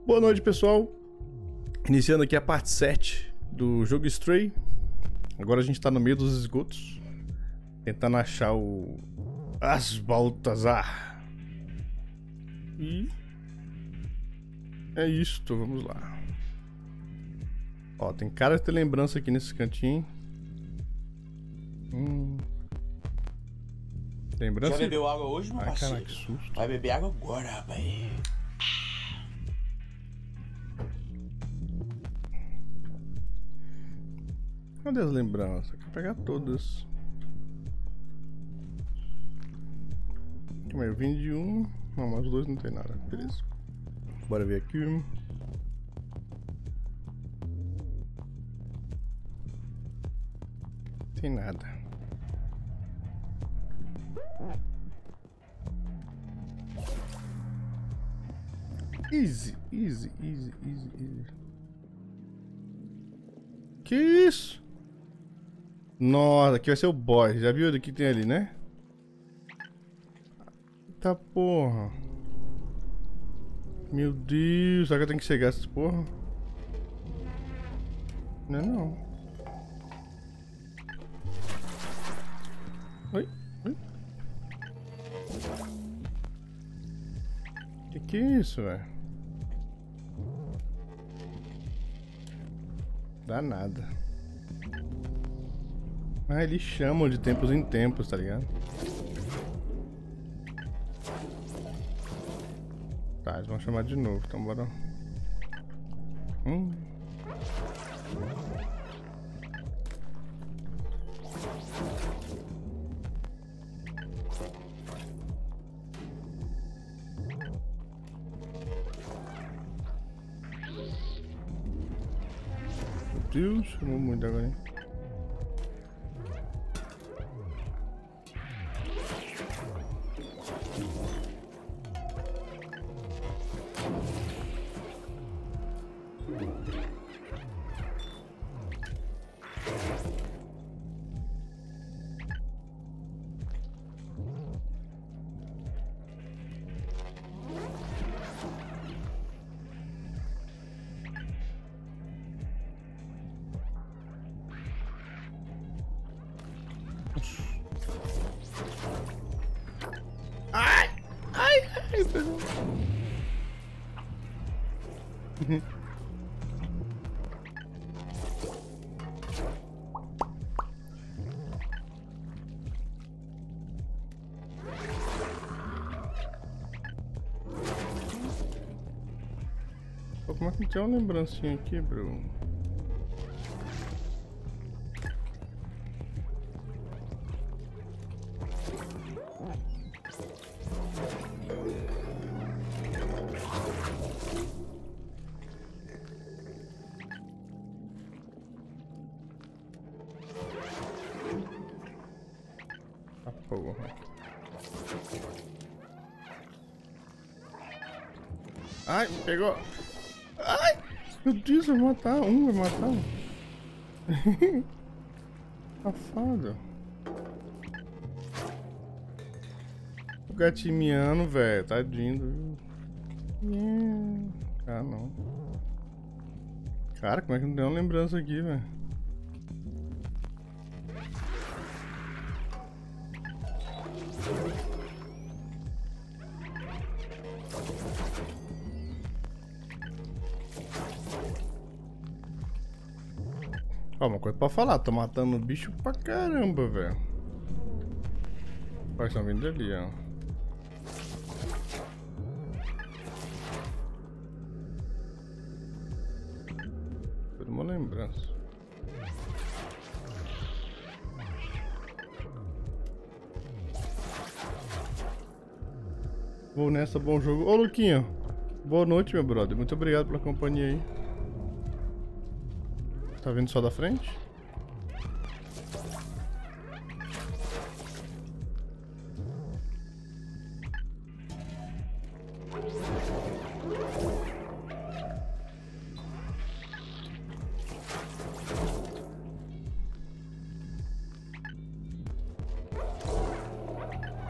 Boa noite, pessoal. Iniciando aqui a parte 7 do jogo Stray. Agora a gente tá no meio dos esgotos, tentando achar o Baltazar. E é isto, vamos lá. Ó, tem cara de ter lembrança aqui nesse cantinho. Lembrança? Já bebeu água hoje, meu parceiro? Cara, que susto. Vai beber água agora, rapaz. Cadê as lembranças? Quero pegar todas. Calma aí, eu vim de um. Não, mas os dois não tem nada. Beleza. Bora ver aqui. Tem nada. Easy. Que isso? Nossa, aqui vai ser o boss. Já viu o que tem ali, né? Eita porra. Meu Deus, será que eu tenho que chegar essas porra? Não é não. Oi? Que é isso, velho? Dá nada. Ah, eles chamam de tempos em tempos, tá ligado? Tá, eles vão chamar de novo, então bora. Meu Deus, chamou muito agora, hein? Pô, como é que tem uma lembrancinha aqui, bro? Ah, porra. Ai, me pegou. Ai, meu Deus, vai matar um, vai matar um. Safado. O gatinho miando, velho, tadinho. Ah, não. Cara, como é que não tem uma lembrança aqui, velho? Ó, uma coisa pra falar, tô matando bicho pra caramba, velho. Olha, estão vindo ali, ó. Toda uma lembrança. Vou nessa, bom jogo. Ô, Luquinha, boa noite, meu brother. Muito obrigado pela companhia aí. Tá vindo só da frente?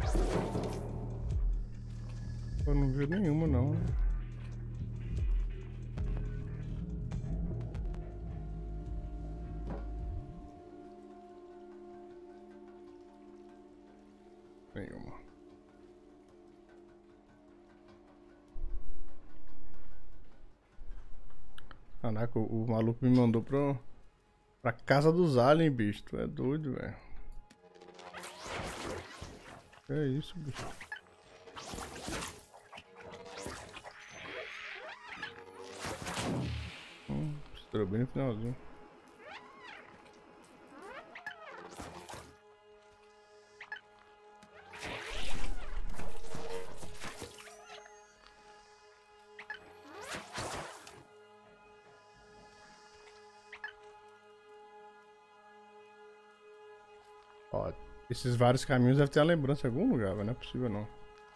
Eu não vi nenhuma, não. Nenhuma. Caraca, o maluco me mandou pra casa dos aliens, bicho. Tu é doido, velho. É isso, bicho. Estourou bem no finalzinho. Ó, esses vários caminhos devem ter uma lembrança em algum lugar, mas não é possível não.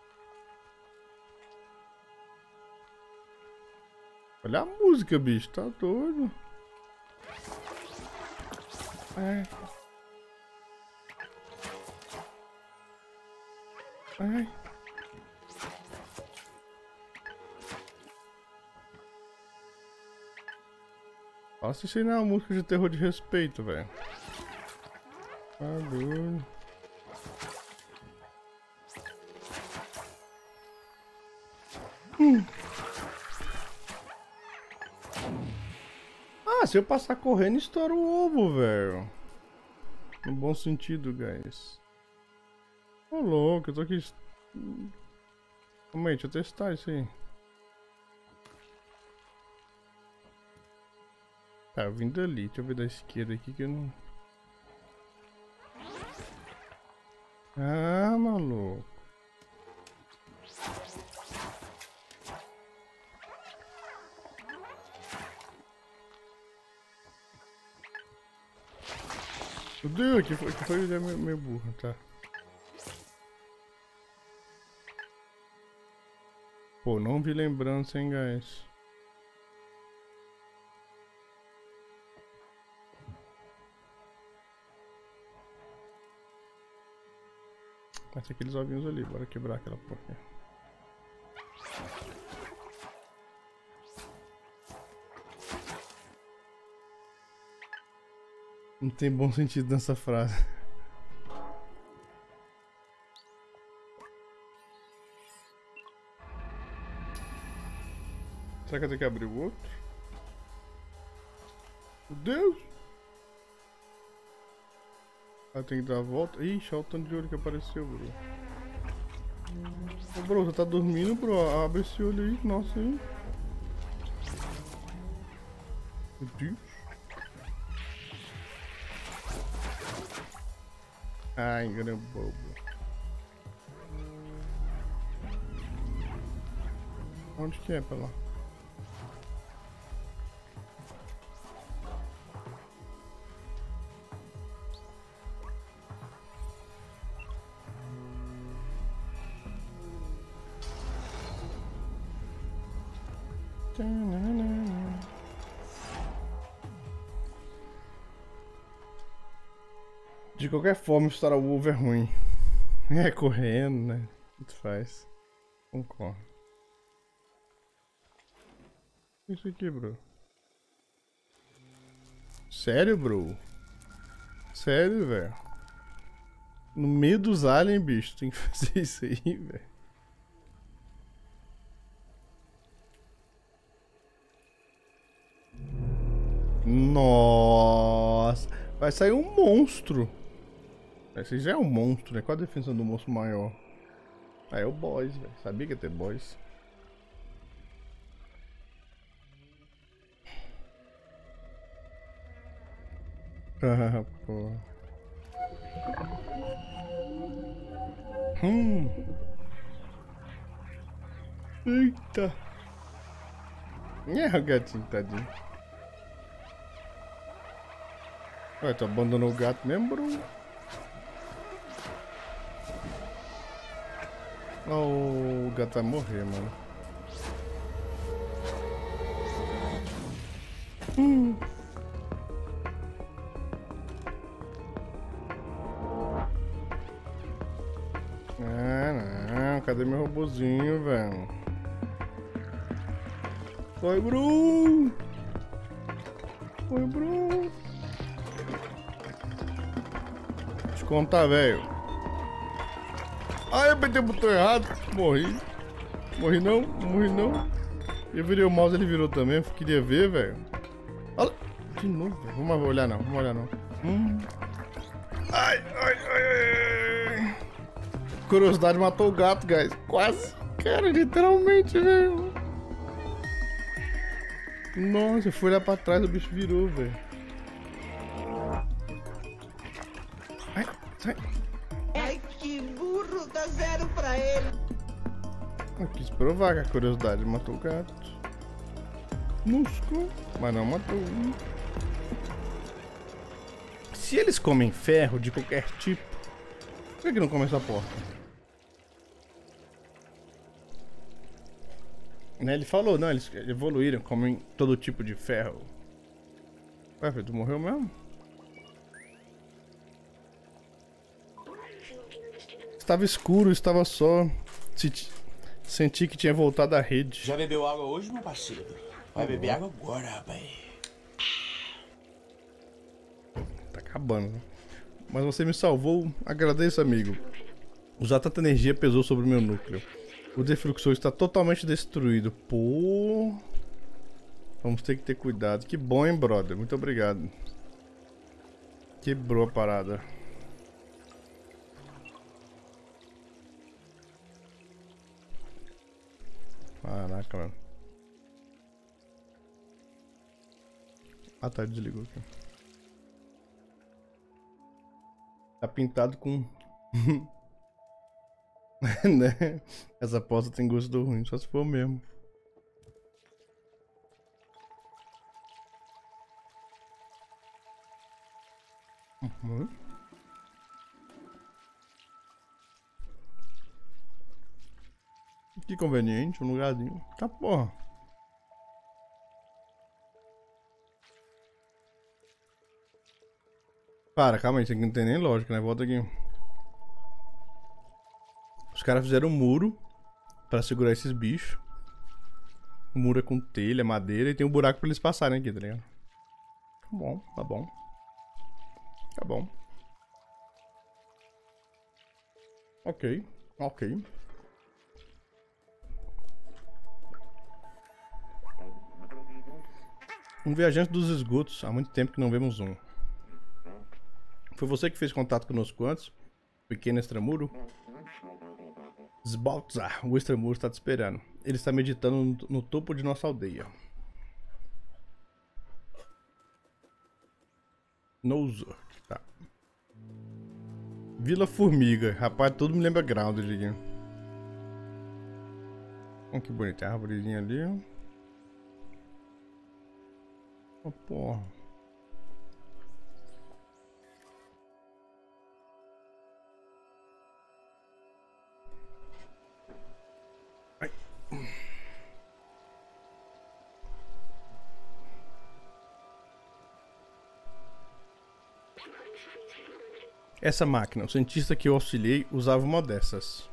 Olha a música, bicho, tá doido. Ai. Ai. Nossa, isso aí não é uma música de terror de respeito, velho. Tá doido. Ah, se eu passar correndo, estoura o ovo, velho. No bom sentido, guys. Ô, louco, eu tô aqui... Calma aí, deixa eu testar isso aí. Tá, eu vim dali. Deixa eu ver da esquerda aqui que eu não... Ah, maluco. Meu Deus, que foi meio burro, tá? Pô, não vi lembrança, hein, guys. Mas tem aqueles ovinhos ali, bora quebrar aquela porca. Não tem bom sentido nessa frase. Será que eu tenho que abrir o outro? Meu Deus! Ah, tem que dar a volta. Ixi, olha o tanto de olho que apareceu, bro. Ô, bro, você tá dormindo, bro? Abre esse olho aí. Nossa, hein? Meu Deus. Ai, engano bobo. Onde que é pra lá? De qualquer forma, estourar o ovo é ruim. É correndo, né? Tanto faz. Concordo. Isso aqui, bro. Sério, bro? Sério, velho? No meio dos aliens, bicho, tem que fazer isso aí, velho. Nossa! Vai sair um monstro. Esse já é um monstro, né? Qual a definição do monstro maior? Ah, é o boss, velho. Sabia que ia ter boss. Ah, pô. Eita. É o gatinho, tadinho. Ué, tu abandonou o gato mesmo, bro? Oh, o gato vai morrer, mano. Ah, não. Cadê meu robozinho, velho? Oi, bro! Oi, bro! Deixa eu contar, velho. Ai, eu apertei o botão errado. Morri. Morri não, morri não. Eu virei o mouse, ele virou também. Eu queria ver, velho. Olha. De novo, velho. Vamos olhar não, vamos olhar não. Ai, ai, ai, ai. Curiosidade matou o gato, guys. Quase. Cara, literalmente, velho. Nossa, eu fui lá pra trás, o bicho virou, velho. Ai, sai. Ai, que burro, dá 0 pra ele. Eu quis provar que a curiosidade matou o gato. Musco, mas não matou. Se eles comem ferro de qualquer tipo, por que não come essa porta? Né, ele falou, não, eles evoluíram, comem todo tipo de ferro. Ué, tu morreu mesmo? Estava escuro, estava só. Senti que tinha voltado à rede. Já bebeu água hoje, meu parceiro? Vai beber água agora, rapaz. Tá acabando, né? Mas você me salvou, agradeço, amigo. Usar tanta energia pesou sobre o meu núcleo. O defluxor está totalmente destruído. Pô. Vamos ter que ter cuidado. Que bom, hein, brother? Muito obrigado. Quebrou a parada. Caraca, mano. Ah, tá, desligou aqui. Tá pintado com... né? Essa porta tem gosto ruim, só se for mesmo. Que conveniente, um lugarzinho. Tá porra. Para, calma aí, isso aqui não tem nem lógica, né? Volta aqui. Os caras fizeram um muro pra segurar esses bichos. O muro é com telha, madeira e tem um buraco pra eles passarem aqui, tá ligado? Tá bom, tá bom. Tá bom. Ok, ok. Um viajante dos esgotos. Há muito tempo que não vemos um. Foi você que fez contato conosco antes? Pequeno extramuro? Sbaltzar, o extramuro está te esperando. Ele está meditando no topo de nossa aldeia. Nouzor, tá. Vila Formiga. Rapaz, tudo me lembra Grounded aqui. Olha que bonita a árvorezinha ali. Oh, porra. Ai. Essa máquina, o cientista que eu auxiliei usava uma dessas.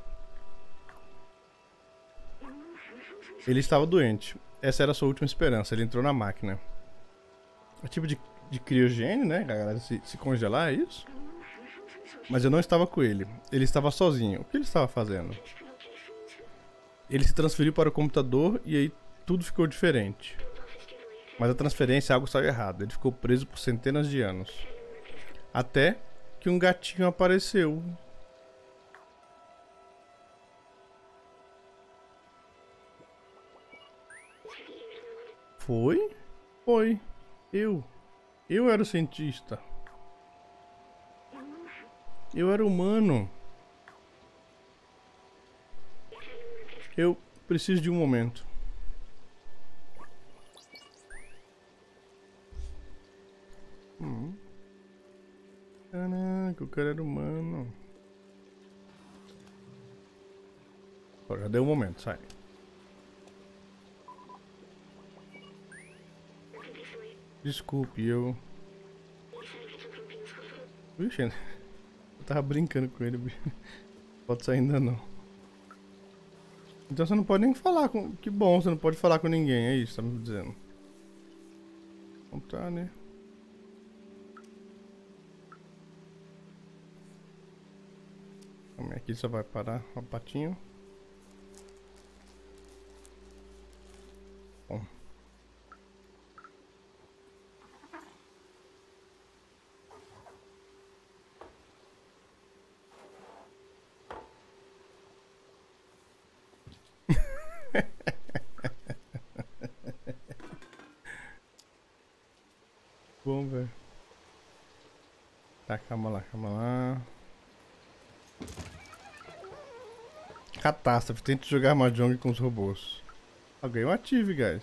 Ele estava doente. Essa era a sua última esperança. Ele entrou na máquina. É tipo de criogênio, né? A galera se congelar, é isso? Mas eu não estava com ele. Ele estava sozinho. O que ele estava fazendo? Ele se transferiu para o computador e aí tudo ficou diferente. Mas a transferência, algo saiu errado. Ele ficou preso por centenas de anos. Até que um gatinho apareceu. Foi? Foi. Eu era o cientista. Eu era humano. Eu preciso de um momento. Caraca, o cara era humano. Pô, já deu um momento, sai. Desculpe, eu... Vixe, eu tava brincando com ele, bicho. Pode sair ainda não. Então você não pode nem falar com... Que bom, você não pode falar com ninguém, é isso que tá me dizendo. Então tá, né? Calma aí, aqui só vai parar uma patinho. Bom. Bom, velho. Tá, calma lá, calma lá. Catástrofe, tente jogar Mahjong com os robôs. Alguém o ative, guys.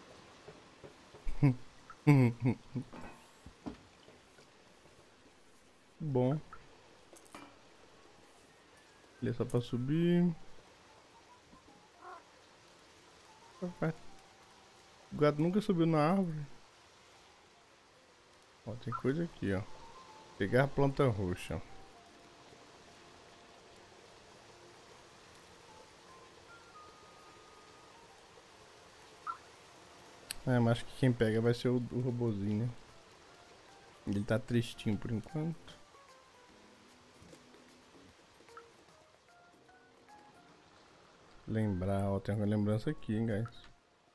Bom. Ele é só pra subir. O gato nunca subiu na árvore. Ó, tem coisa aqui, ó. Pegar a planta roxa. É, mas acho que quem pega vai ser o robozinho, né? Ele tá tristinho por enquanto. Lembrar, ó, tem uma lembrança aqui, hein, guys.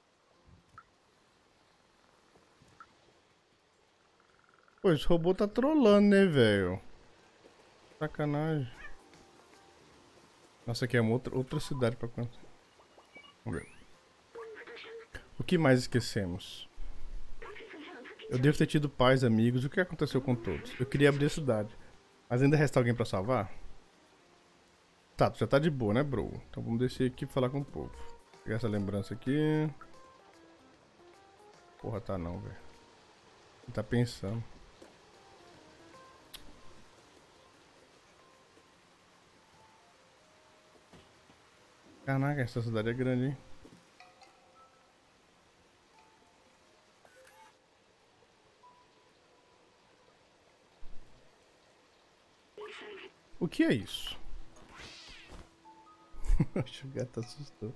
Pô, esse robô tá trolando, né, velho? Sacanagem. Nossa, aqui é uma outra cidade pra conhecer. Vamos ver. O que mais esquecemos? Eu devo ter tido pais, amigos. O que aconteceu com todos? Eu queria abrir a cidade. Mas ainda resta alguém pra salvar? Tá, tu já tá de boa, né, bro? Então vamos descer aqui e falar com o povo. Pegar essa lembrança aqui. Porra, tá não, velho. Ele tá pensando. Caraca, essa cidade é grande, hein? O que é isso? O gato assustou.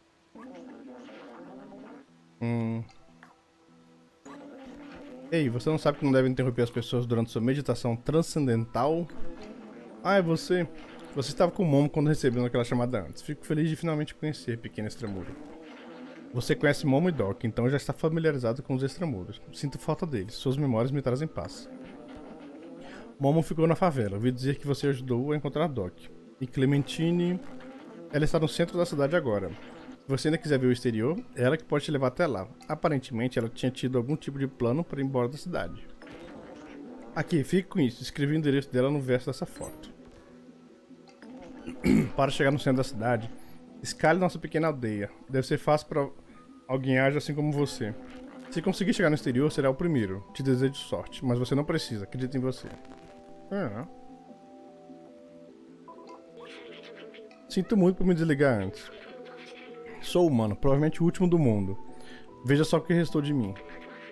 Ei, você não sabe que não deve interromper as pessoas durante sua meditação transcendental? Ah, é você. Você estava com o Momo quando recebeu aquela chamada antes. Fico feliz de finalmente conhecer, pequeno extramuro. Você conhece Momo e Doc, então já está familiarizado com os extramuros. Sinto falta deles. Suas memórias me trazem paz. Momo ficou na favela. Ouvi dizer que você ajudou a encontrar Doc. E Clementine... Ela está no centro da cidade agora. Se você ainda quiser ver o exterior, é ela que pode te levar até lá. Aparentemente, ela tinha tido algum tipo de plano para ir embora da cidade. Aqui, fique com isso. Escrevi o endereço dela no verso dessa foto. Para chegar no centro da cidade, escale nossa pequena aldeia. Deve ser fácil para alguém agir assim como você. Se conseguir chegar no exterior, será o primeiro. Te desejo sorte, mas você não precisa. Acredito em você. Sinto muito por me desligar antes. Sou humano, provavelmente o último do mundo. Veja só o que restou de mim.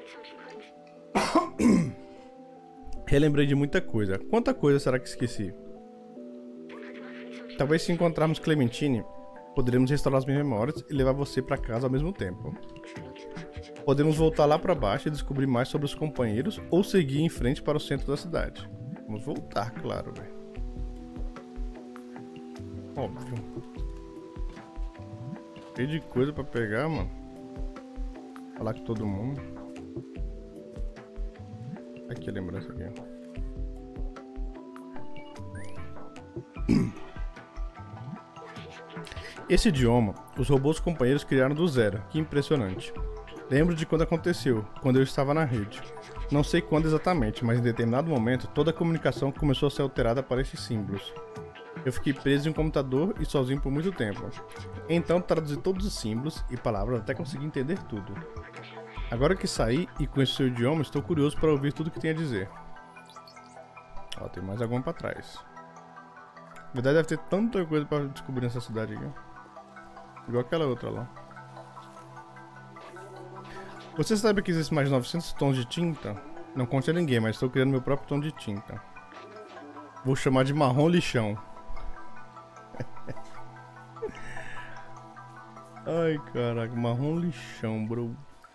Relembrei de muita coisa. Quanta coisa será que esqueci? Talvez se encontrarmos Clementine, poderemos restaurar as minhas memórias e levar você pra casa ao mesmo tempo. Podemos voltar lá pra baixo e descobrir mais sobre os companheiros ou seguir em frente para o centro da cidade. Vamos voltar, claro, velho. Óbvio. Cheio de coisa pra pegar, mano. Falar com todo mundo. Aqui a lembrança aqui. Esse idioma, os robôs companheiros criaram do zero. Que impressionante. Lembro de quando aconteceu, quando eu estava na rede. Não sei quando exatamente, mas em determinado momento toda a comunicação começou a ser alterada para esses símbolos. Eu fiquei preso em um computador e sozinho por muito tempo. Então traduzi todos os símbolos e palavras até conseguir entender tudo. Agora que saí e conheço seu idioma, estou curioso para ouvir tudo que tem a dizer. Ó, tem mais alguma para trás. Na verdade deve ter tanta coisa para descobrir nessa cidade aqui. Igual aquela outra lá. Você sabe que existem mais de 900 tons de tinta? Não conte a ninguém, mas estou criando meu próprio tom de tinta. Vou chamar de marrom lixão. Ai, caraca, marrom lixão, bro.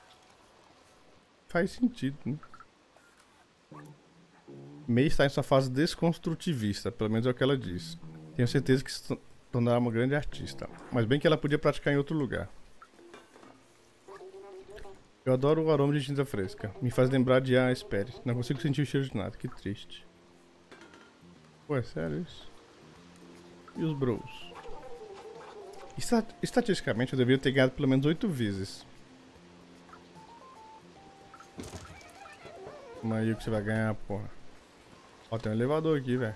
Faz sentido, né? Mei está em sua fase desconstrutivista, pelo menos é o que ela diz. Tenho certeza que se tornará uma grande artista. Mas bem que ela podia praticar em outro lugar. Eu adoro o aroma de tinta fresca. Me faz lembrar de espere. Não consigo sentir o cheiro de nada. Que triste. Pô, é sério isso? E os bros? Estatisticamente eu deveria ter ganhado pelo menos 8 vezes. Como aí que você vai ganhar, porra? Ó, tem um elevador aqui, velho.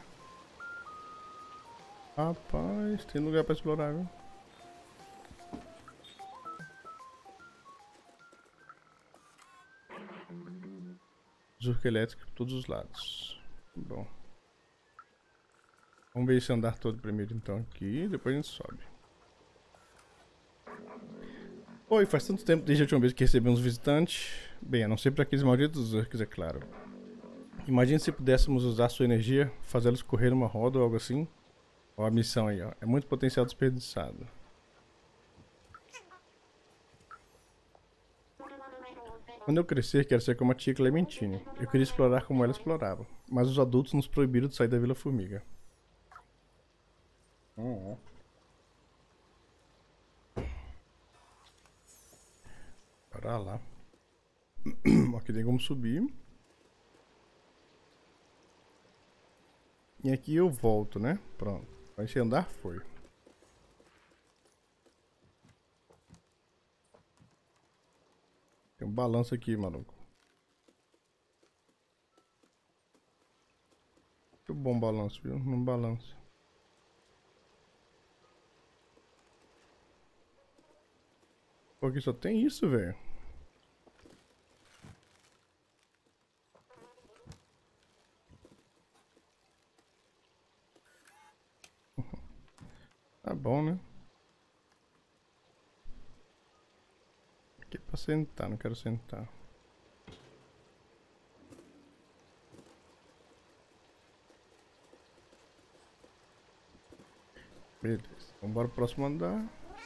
Rapaz, tem lugar pra explorar, viu? Zurca elétrica por todos os lados. Bom. Vamos ver esse andar todo primeiro então aqui, depois a gente sobe. Oi, faz tanto tempo desde a última vez que recebemos visitantes. Bem, a não ser para aqueles malditos Zurks, é claro. Imagine se pudéssemos usar sua energia, fazê-los correr uma roda ou algo assim. Ó a missão aí, ó. É muito potencial desperdiçado. Quando eu crescer, quero ser como a tia Clementine. Eu queria explorar como ela explorava. Mas os adultos nos proibiram de sair da Vila Formiga. Bora lá. Aqui tem como subir. E aqui eu volto, né? Pronto. Esse andar foi. Tem um balanço aqui, maluco. Muito bom balanço, viu? Não balança. Pô, aqui só tem isso, velho. Tá bom, né? Aqui é pra sentar, não quero sentar. Beleza, vamos embora pro próximo andar.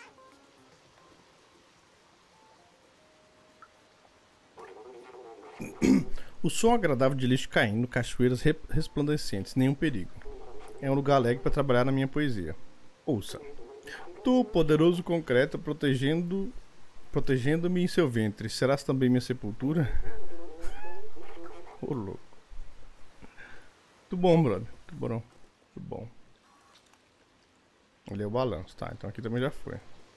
O som agradável de lixo caindo, cachoeiras resplandecentes, nenhum perigo. É um lugar alegre para trabalhar na minha poesia. Ouça. Tu, poderoso concreto, protegendo-me em seu ventre, serás também minha sepultura? Ô, louco. Muito bom, brother. Muito bom. Muito bom. Ali é o balanço, tá? Então aqui também já foi.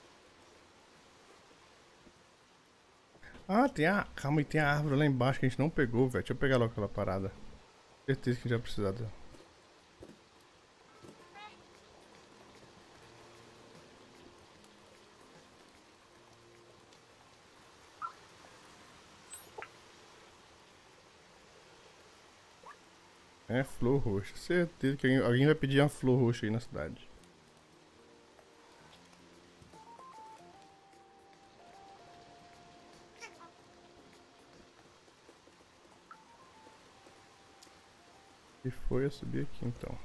Ah, tem a... Calma aí, tem a árvore lá embaixo que a gente não pegou, velho. Deixa eu pegar logo aquela parada. Certeza que a gente vai precisar dela. É, flor roxa. Certeza que alguém vai pedir uma flor roxa aí na cidade. E foi eu subir aqui então.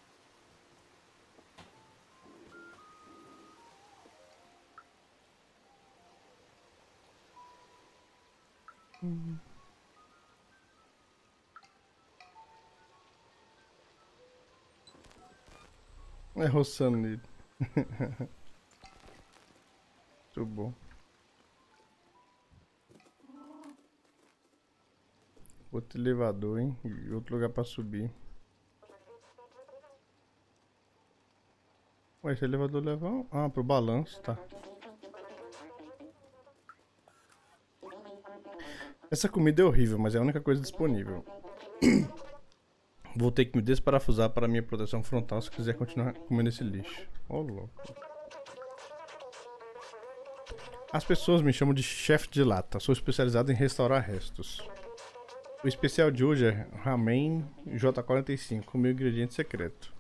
É roçando nele. Muito bom. Outro elevador, hein? E outro lugar pra subir. Ué, esse elevador leva... Ah, pro balanço, tá. Essa comida é horrível, mas é a única coisa disponível. Vou ter que me desparafusar para minha proteção frontal se quiser continuar comendo esse lixo. Ô, louco. As pessoas me chamam de chefe de lata. Sou especializado em restaurar restos. O especial de hoje é Ramen J45, meu ingrediente secreto.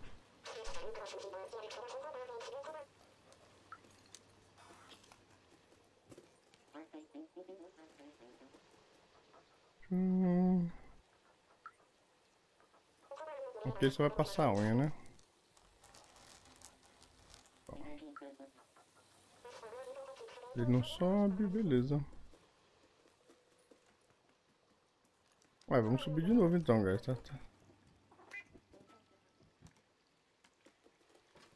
Aqui você vai passar a unha, né? Ele não sobe, beleza. Ué, vamos subir de novo então, guys. Tá.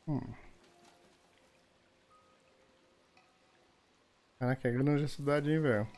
Hum. Caraca, é grande a cidade, hein, velho.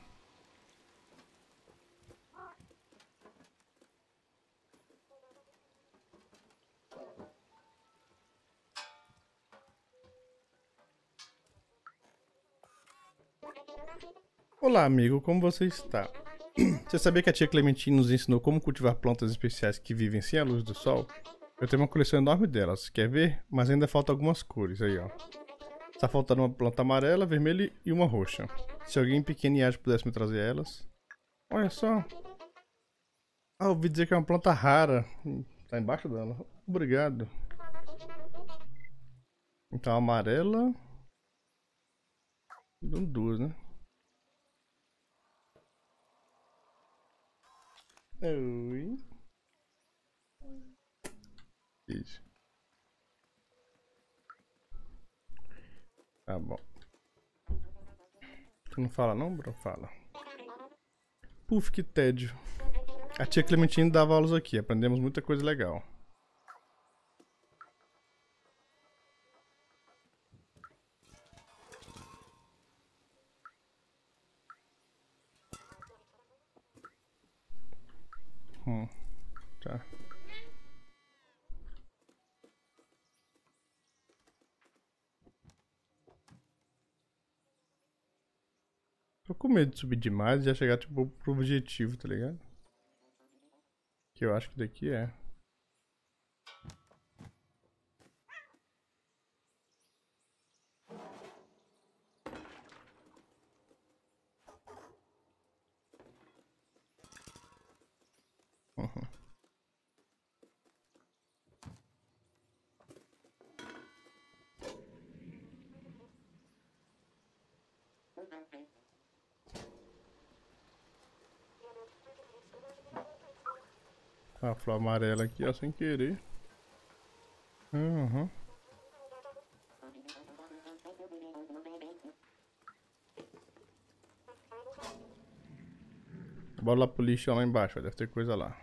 Olá, amigo, como você está? Você sabia que a tia Clementine nos ensinou como cultivar plantas especiais que vivem sem a luz do sol? Eu tenho uma coleção enorme delas, quer ver? Mas ainda falta algumas cores aí, ó. Tá faltando uma planta amarela, vermelha e uma roxa. Se alguém pequeno e ágil pudesse me trazer elas. Olha só. Ah, ouvi dizer que é uma planta rara. Tá embaixo dela. Obrigado. Então amarela. Dão duas, né? Oi. Isso. Tá bom. Tu não fala não, bro? Fala. Puf, que tédio. A tia Clementine dava aulas aqui, aprendemos muita coisa legal. Tá. Tô com medo de subir demais e já chegar tipo pro objetivo, tá ligado? Que eu acho que daqui é. Uhum. A flor amarela aqui, ó, sem querer. Uhum. Bora lá pro lixo lá embaixo, ó, deve ter coisa lá.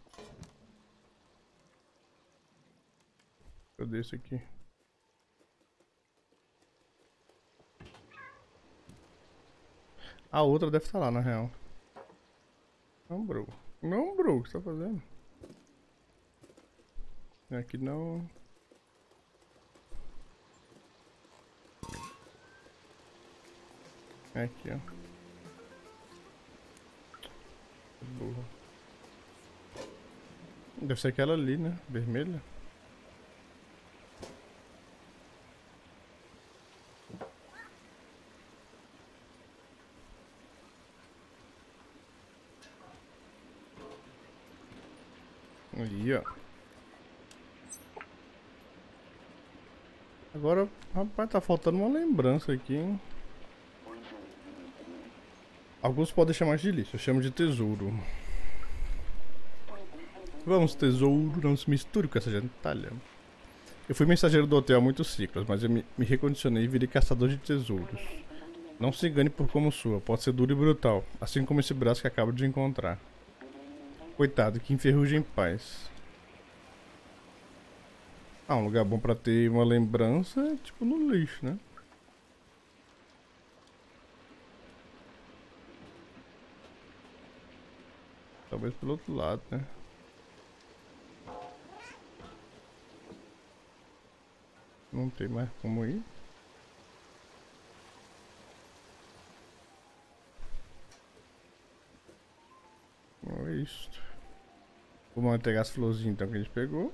Cadê isso aqui? A outra deve estar lá, na real. Não, bro. Não, bro, o que você tá fazendo? Aqui não. Aqui, ó. Burro. Deve ser aquela ali, né? Vermelha. Ali, ó. Agora, rapaz, tá faltando uma lembrança aqui, hein? Alguns podem chamar de lixo, eu chamo de tesouro. Vamos, tesouro, não se misture com essa gentalha. Eu fui mensageiro do hotel há muitos ciclos, mas eu me recondicionei e virei caçador de tesouros. Não se engane por como sua, pode ser duro e brutal, assim como esse braço que acabo de encontrar. Coitado, que enferruje em paz. Ah, um lugar bom pra ter uma lembrança é tipo no lixo, né? Talvez pelo outro lado, né? Não tem mais como ir. Não é isto. Vamos pegar as florzinhas então que a gente pegou.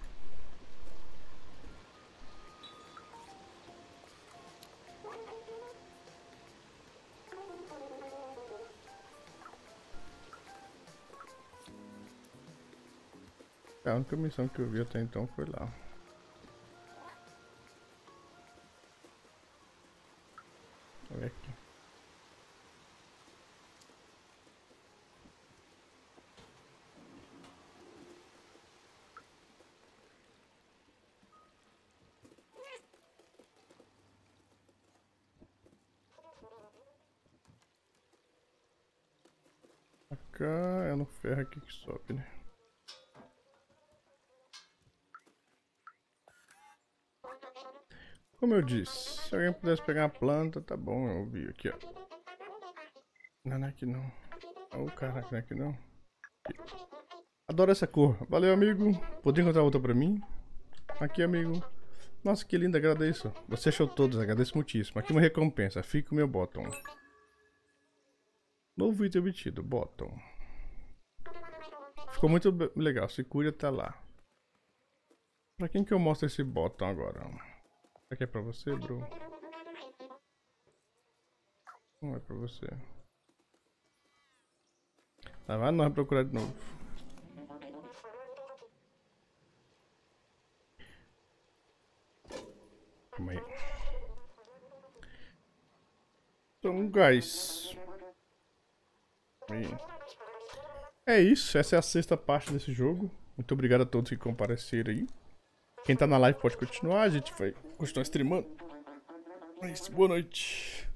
A única missão que eu vi até então foi lá. Olha aqui. Cá é no ferro aqui que sobe, né? Como eu disse, se alguém pudesse pegar uma planta, tá bom, eu vi aqui, ó. Não, não é aqui não. Oh, caraca, não é aqui não. Aqui. Adoro essa cor. Valeu, amigo. Poderia encontrar outra pra mim? Aqui, amigo. Nossa, que lindo, agradeço. Você achou todos, agradeço muitíssimo. Aqui uma recompensa. Fica o meu bottom. Novo item obtido, bottom. Ficou muito legal, se cure até lá. Pra quem que eu mostro esse bottom agora? Será que é pra você, bro? Não é pra você. Tá, vai nós procurar de novo. Calma aí. Então, guys. É isso, essa é a 6ª parte desse jogo. Muito obrigado a todos que compareceram aí. Quem tá na live pode continuar, a gente vai continuar streamando. Mas, boa noite.